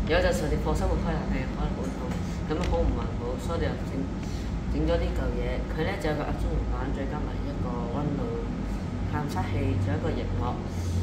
有陣時我哋課室會開冷氣，開得好凍，咁樣好唔環保，所以我哋又整咗呢嚿嘢。佢咧就有個壓縮面板，再加埋一個溫度探測器，仲有一個熒幕。